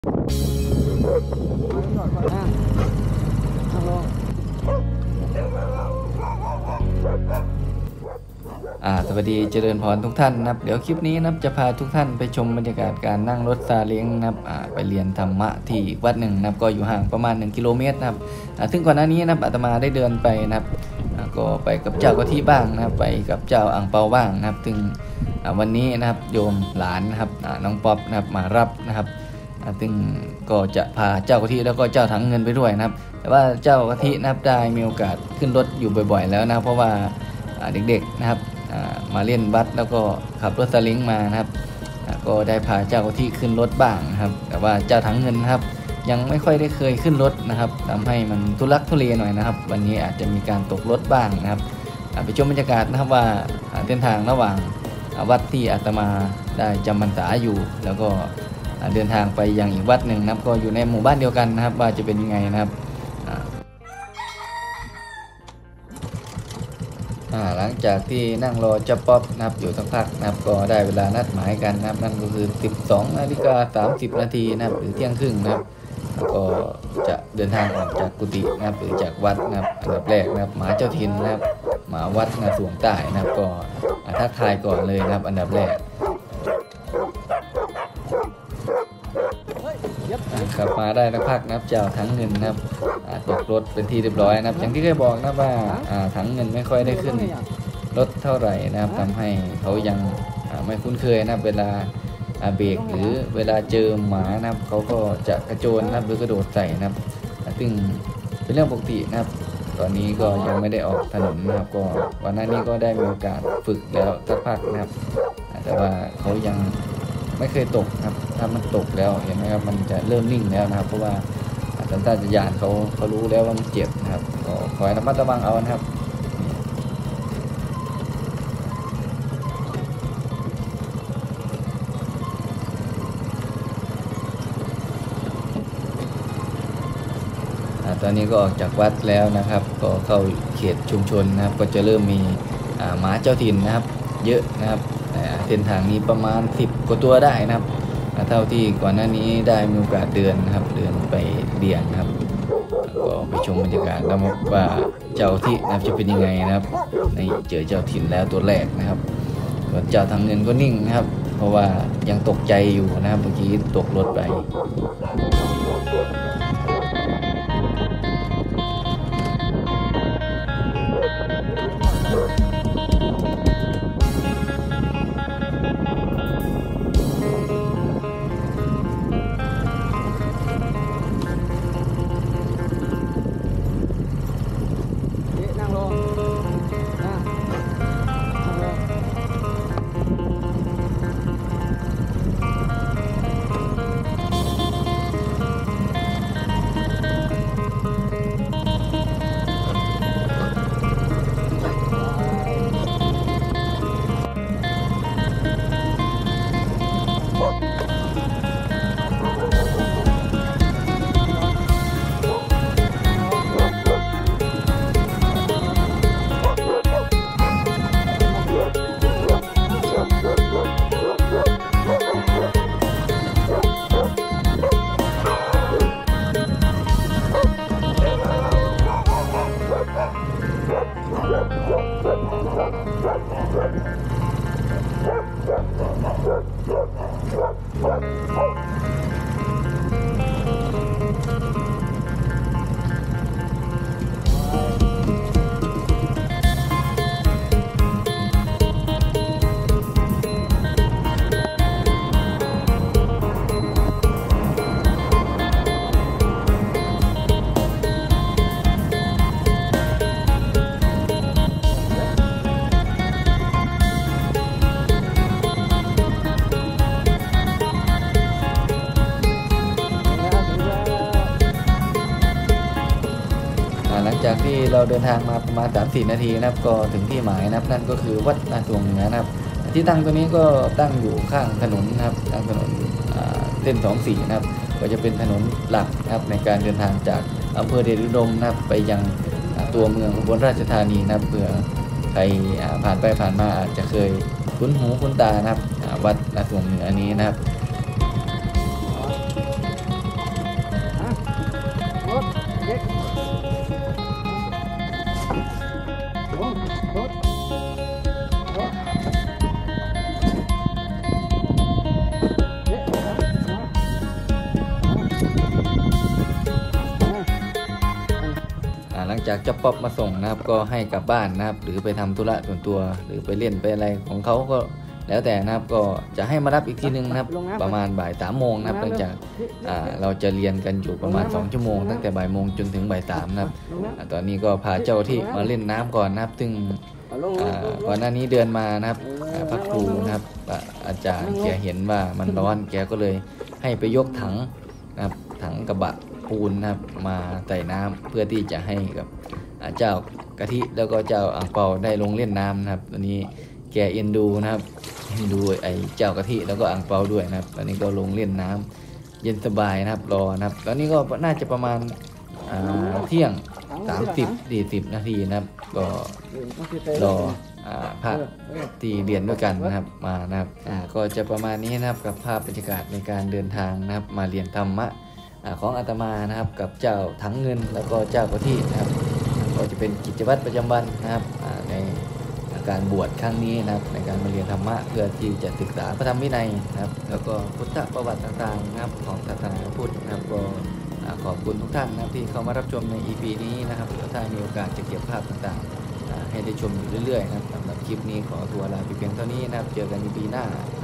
สวัสดีเจริญพรทุกท่านนะครับเดี๋ยวคลิปนี้นะครับจะพาทุกท่านไปชมบรรยากาศการนั่งรถซาเล้งนะครับไปเรียนธรรมะที่วัดหนึ่งนะครับก็อยู่ห่างประมาณ1 กิโลเมตรนะครับซึ่งก่อนหน้านี้นะครับอาตมาได้เดินไปนะครับก็ไปกับเจ้ากะทิบ้างนะครับไปกับเจ้าอ่างเปาบ้างนะครับซึ่งวันนี้นะครับโยมหลานนะครับน้องป๊อปนะครับมารับนะครับซึ่งก็จะพาเจ้ากะทิแล้วก็เจ้าถังเงินไปด้วยนะครับแต่ว่าเจ้ากะทินะครับได้มีโอกาสขึ้นรถอยู่บ่อยๆแล้วนะเพราะว่าเด็กๆนะครับมาเล่นวัดแล้วก็ขับรถซาเล้งมานะครับก็ได้พาเจ้ากะทิขึ้นรถบ้างนะครับแต่ว่าเจ้าถังเงินนะครับยังไม่ค่อยได้เคยขึ้นรถนะครับทำให้มันทุลักทุเลหน่อยนะครับวันนี้อาจจะมีการตกรถบ้างนะครับไปชมบรรยากาศนะครับว่าเส้นทางระหว่างวัดที่อาตมาได้จำพรรษาอยู่แล้วก็เดินทางไปยังอีกวัดหนึ่งนะครับก็อยู่ในหมู่บ้านเดียวกันนะครับว่าจะเป็นยังไงนะครับหลังจากที่นั่งรอเจ้าป๊อปนะครับอยู่สักพักนะครับก็ได้เวลานัดหมายกันนะครับนั่นก็คือ 12:30 นาทีนะครับหรือเที่ยงครึ่งนะครับแล้วก็จะเดินทางออกจากกุฏินะครับหรือจากวัดนะครับอันดับแรกนะครับหมาเจ้าถิ่นนะครับหมาวัดนาสวงใต้นะครับก็ทักทายก่อนเลยนะครับอันดับแรกขับมาได้สักพักนะครับเจ้าถังเงินนะครับตกรถเป็นที่เรียบร้อยนะครับอย่างที่เคยบอกนะว่าถังเงินไม่ค่อยได้ขึ้นรถเท่าไหร่นะครับทำให้เขายังไม่คุ้นเคยนะครับเวลาเบรกหรือเวลาเจอหมานะครับเขาก็จะกระโจนนะครับหรือกระโดดใส่นะครับซึ่งเป็นเรื่องปกตินะครับตอนนี้ก็ยังไม่ได้ออกถนนนะครับก็วันนั้นนี้ก็ได้มีโอกาสฝึกแล้วสักพักนะครับแต่ว่าเขายังไม่เคยตกครับถ้ามันตกแล้วเห็นไหมครับมันจะเริ่มนิ่งแล้วนะครับเพราะว่าสัญชาตญาณเขารู้แล้วว่ามันเจ็บนะครับก็ขอให้ระมัดระวังเอานะครับตอนนี้ก็ออกจากวัดแล้วนะครับก็เข้าเขตชุมชนนะครับก็จะเริ่มมีหมาเจ้าถิ่นนะครับเยอะนะครับเส้นทางนี้ประมาณ10 กว่าตัวได้นะครับเท่าที่ก่อนหน้านี้ได้มีโอกาสเดินนะครับเดินไปเรียนครับก็ไปชมบรรยากาศแล้วว่าเจ้าที่นะครับจะเป็นยังไงนะครับในเจอเจ้าถิ่นแล้วตัวแรกนะครับส่วนเจ้าทางเงินก็นิ่งนะครับเพราะว่ายังตกใจอยู่นะครับเมื่อกี้ตกรถไปหลังจากที่เราเดินทางมาประมาณ 3-4 นาทีนะครับก็ถึงที่หมายนะครับนั่นก็คือวัดนาสวงเหนือนะครับที่ตั้งตัวนี้ก็ตั้งอยู่ข้างถนนนะครับข้างถนนเส้น24นะครับก็จะเป็นถนนหลักนะครับในการเดินทางจากอำเภอเดชอุดมนะครับไปยังตัวเมืองอุบลราชธานีนะครับเพื่อใครผ่านไปผ่านมาอาจจะเคยคุ้นหูคุ้นตานะครับวัดนาสวงเหนือนี้นะครับจากเจ้าป๊อปมาส่งนะครับก็ให้กลับบ้านนะครับหรือไปทำธุระส่วนตัวหรือไปเล่นไปอะไรของเขาก็แล้วแต่นะครับก็จะให้มารับอีกทีนึงนะครับประมาณบ่าย3 โมงนะครับเนื่องจากเราจะเรียนกันอยู่ประมาณ2 ชั่วโมงตั้งแต่บ่ายโมงจนถึงบ่าย3นะครับตอนนี้ก็พาเจ้าที่มาเล่นน้ำก่อนนะครับซึ่งก่อนหน้านี้เดินมานะครับพระครูนะครับอาจารย์แกเห็นว่ามันร้อนแกก็เลยให้ไปยกถังนะครับถังกระบะปูนนะครับมาใส่น้ำเพื่อที่จะให้กับเจ้ากะทิแล้วก็เจ้าอ่างเปาได้ลงเล่นน้ำนะครับตอนนี้แกเอ็นดูนะครับเอ็นดูไอ้เจ้ากะทิแล้วก็อ่างเปาด้วยนะครับตอนนี้ก็ลงเล่นน้ำเย็นสบายนะครับรอนะครับตอนนี้ก็น่าจะประมาณเที่ยง30-40 นาทีนะครับก็รอพระที่เรียนด้วยกันนะครับมานะครับก็จะประมาณนี้นะครับกับภาพบรรยากาศในการเดินทางนะครับมาเรียนธรรมะของอาตมานะครับกับเจ้าถังเงินแล้วก็เจ้ากะทินะครับก็จะเป็นกิจวัตรประจำวันนะครับในการบวชครั้งนี้นะครับในการมาเรียนธรรมะเพื่อที่จะศึกษาพระธรรมวินัยนะครับแล้วก็พุทธประวัติต่างๆนะครับของศาสนาพุทธนะครับก็ขอบคุณทุกท่านนะครับที่เข้ามารับชมใน EP นี้นะครับเดี๋ยวถ้ามีโอกาสจะเก็บภาพต่างๆให้ได้ชมอยู่เรื่อยๆนะครับสำหรับคลิปนี้ขอตัวลาไปเพียงเท่านี้นะครับเจอกัน EP หน้า